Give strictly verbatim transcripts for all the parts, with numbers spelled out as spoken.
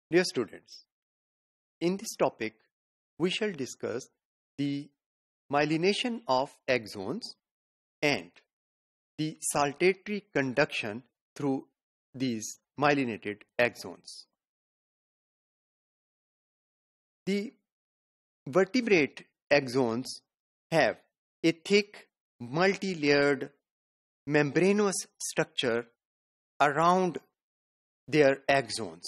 Dear students, in this topic, we shall discuss the myelination of axons and the saltatory conduction through these myelinated axons. The vertebrate axons have a thick, multi-layered membranous structure around their axons.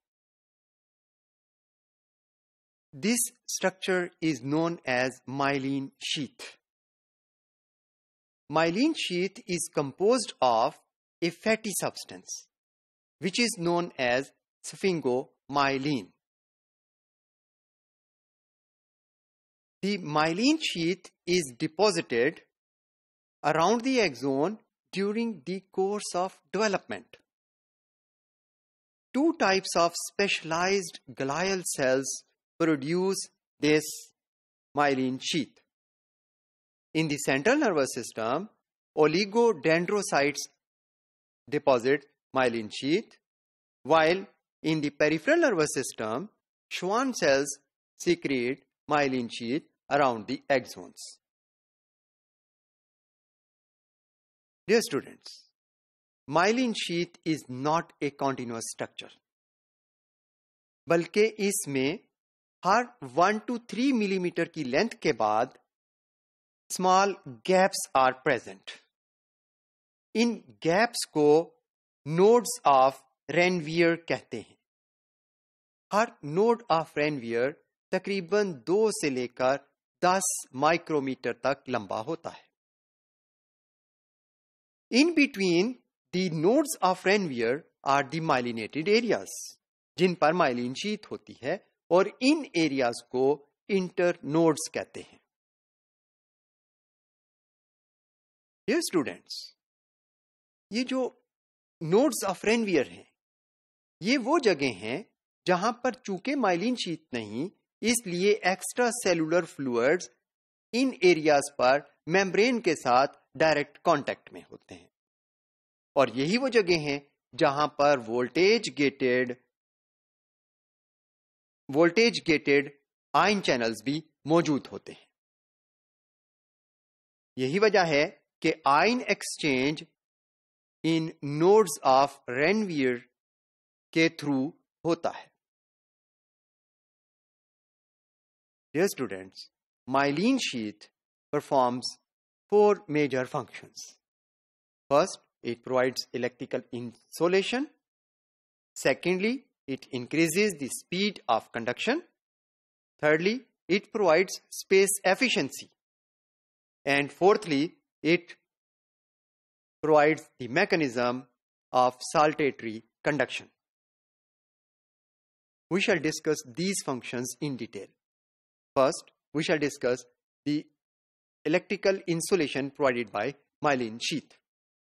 This structure is known as myelin sheath. Myelin sheath is composed of a fatty substance, which is known as sphingomyelin. The myelin sheath is deposited around the axon during the course of development. Two types of specialized glial cells produce this myelin sheath. In the central nervous system, oligodendrocytes deposit myelin sheath, while in the peripheral nervous system, Schwann cells secrete myelin sheath around the axons. Dear students, myelin sheath is not a continuous structure, बल्कि इसमें हर one to three millimeter की length के बाद small gaps are present. In gaps को nodes of Ranvier कहते हैं. हर node of Ranvier तकरीबन दो से लेकर दस माइक्रोमीटर तक लंबा होता है. In between the nodes of Ranvier are the myelinated areas, जिन पर myelin sheath होती है, और इन एरियाज को इंटर नोड्स कहते हैं. डियर स्टूडेंट्स, ये जो नोड्स ऑफ रेनवियर हैं, ये वो जगह हैं जहां पर चूंकि माइलिन शीथ नहीं, इसलिए एक्स्ट्रा सेलुलर फ्लूइड्स इन एरियाज पर मेम्ब्रेन के साथ डायरेक्ट कांटेक्ट में होते हैं. और यही वो जगह हैं जहां पर voltage gated voltage gated ion channels भी मौजूद होते हैं. यही वजह है कि आयन एक्सचेंज इन नोड्स ऑफ रेनवियर के थ्रू होता है. Dear students, myelin sheath performs four major functions. First, it provides electrical insulation. Secondly, it increases the speed of conduction. Thirdly, it provides space efficiency. And fourthly, it provides the mechanism of saltatory conduction. We shall discuss these functions in detail. First, we shall discuss the electrical insulation provided by myelin sheath.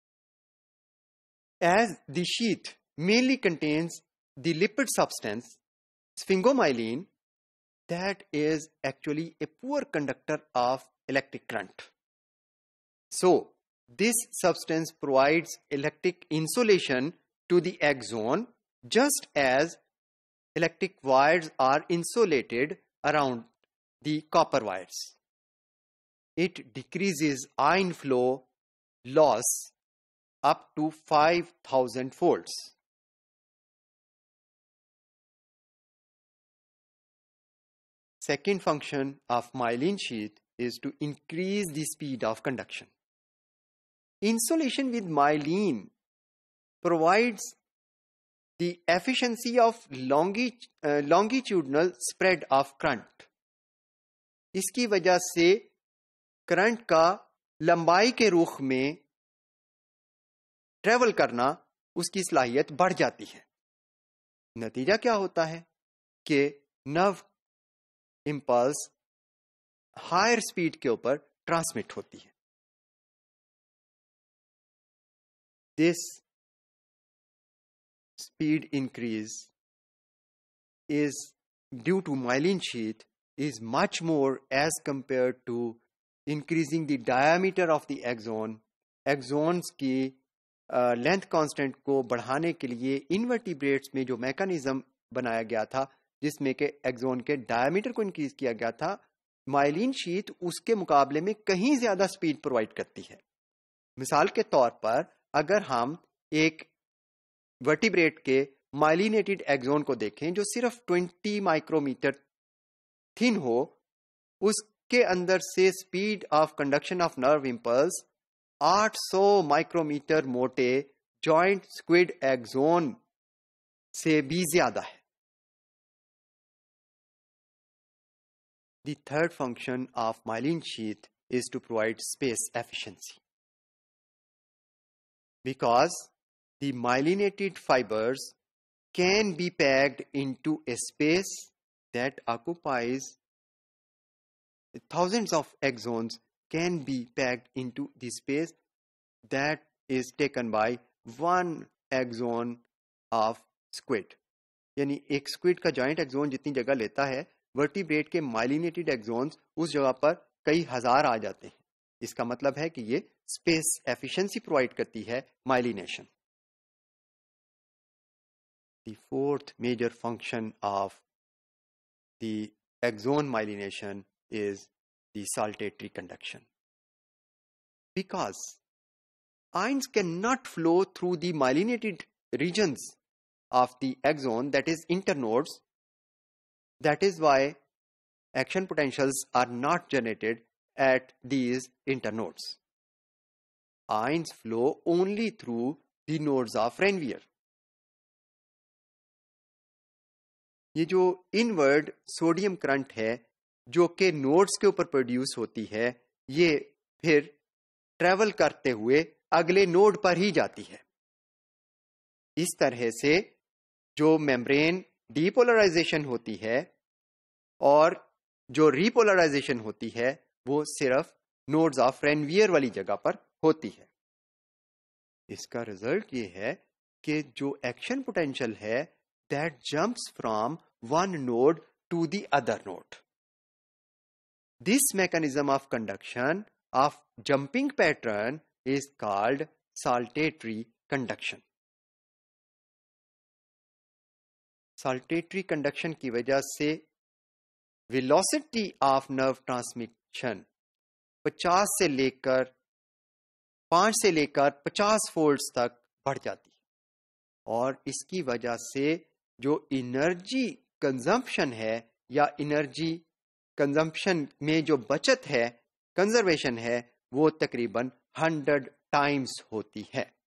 As the sheath mainly contains the lipid substance sphingomyelin, that is actually a poor conductor of electric current. So, this substance provides electric insulation to the axon, just as electric wires are insulated around the copper wires. It decreases ion flow loss up to five thousand volts. Second function of myelin sheath is to increase the speed of conduction. Insulation with myelin provides the efficiency of longi, uh, longitudinal spread of current. इसकी वजह से current का लंबाई के रुख में travel करना, उसकी सलाहियत बढ़ जाती है. नतीजा क्या होता है कि नर्व इंपल्स हायर स्पीड के ऊपर ट्रांसमिट होती है. This speed increase is due to myelin sheath is much more as compared to increasing the diameter of the axon. Axons की लेंथ कांस्टेंट को बढ़ाने के लिए इनवर्टिब्रेट्स में जो मैकेनिज्म बनाया गया था जिसमें के एक्सोन के डायमीटर को इंक्रीज किया गया था, माइलिन शीथ उसके मुकाबले में कहीं ज्यादा स्पीड प्रोवाइड करती है। मिसाल के तौर पर अगर हम एक वर्टिब्रेट के माइलिनेटेड एक्सोन को देखें जो सिर्फ बीस माइक्रोमीटर थिन हो, उसके अंदर से speed of conduction of nerve impulse आठ सौ माइक्रोमीटर मोटे जॉइंट स्क्विड एक्सोन से भी ज्यादा है। The third function of myelin sheath is to provide space efficiency. Because the myelinated fibers can be packed into a space that occupies thousands of axons can be packed into the space that is taken by one axon of squid. यानी एक squid का joint axon जितनी जगह लेता है, vertebrate के myelinated exons उस जगह पर कई हजार आ जाते हैं। इसका मतलब है कि ये स्पेस एफिशिएंसी प्रोवाइड करती है myelination. The fourth major function of the axon myelination is the saltatory conduction. Because ions cannot flow through the myelinated regions of the axon, that is internodes. That is why action potentials are not generated at these internodes. Ions flow only through the nodes of Ranvier. ये जो inward sodium current है जो कि nodes के ऊपर produce होती है, ये फिर ट्रेवल करते हुए अगले नोड पर ही जाती है। इस तरह से जो मेम्ब्रेन डीपोलराइजेशन होती है और जो रीपोलराइजेशन होती है वो सिर्फ नोड्स ऑफ रेनवियर वाली जगह पर होती है। इसका रिजल्ट ये है कि जो एक्शन पोटेंशियल है that jumps from one node to the other node. This mechanism of conduction of jumping pattern is called saltatory conduction. Saltatory conduction की वजह से velocity of nerve transmission पचास से लेकर पांच से लेकर पचास फोल्ड्स तक बढ़ जाती है और इसकी वजह से जो एनर्जी कंजम्पशन है या एनर्जी कंजम्पशन में जो बचत है, कंजर्वेशन है, वो तकरीबन हंड्रेड टाइम्स होती है।